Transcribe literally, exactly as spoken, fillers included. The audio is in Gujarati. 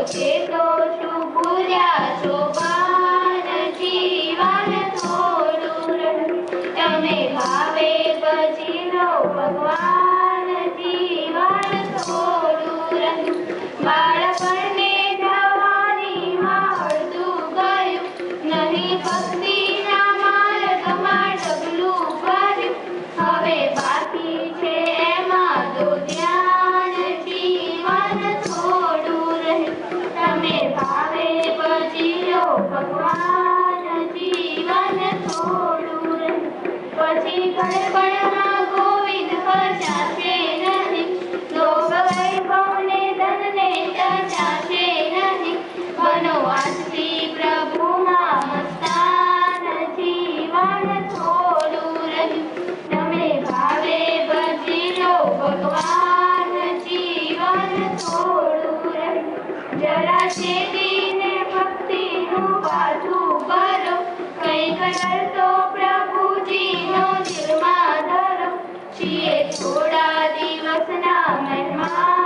એ તો શું ભૂલ્યા છો બાન જીવન થોડું રહ્યું તમે ભાવે પછી લો ભગવાન જીવન થોડું રહ્યું બાળપણને જવાનીમાં અડધું ગયું નહીં ભક્તિના માર્ગમાં ડગલું ભર્યું હવે બાકી છે એમાં તો ધ્યાન જીવન થોડું રહ્યું તમે ભાવે પછી લો ભગવાન જીવન થોડું રહ્યું પછી ગણપણમાં ગોવિંદ ભજાશે નહીં લોભ વૈભવને ધનને તજાશે નહીં બનો આજથી પ્રભુમાં મસ્તાન જીવન થોડું રહ્યું તમે ભાવે ભજી લો ભગવાન જીવન થોડું રહ્યું જરા ચેતીને ભક્તિનું પાછું ભરો કંઈક ડરતો પ્રભુજીનો દિલમાં ધરો છીએ થોડા દિવસના મહેમાન